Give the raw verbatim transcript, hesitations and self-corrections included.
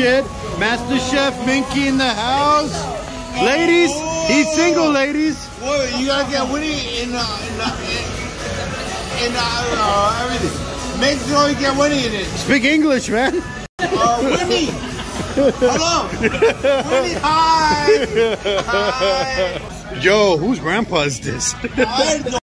shit. Master Chef Minky in the house. Ladies, he's single, ladies. Wait, you gotta get Winnie in, uh, in, uh, in, in uh, uh, everything. Make sure you get Winnie in it. Speak English, man. Uh, Winnie. Hello. Winnie, hi. Hi. Yo, whose grandpa is this? I don't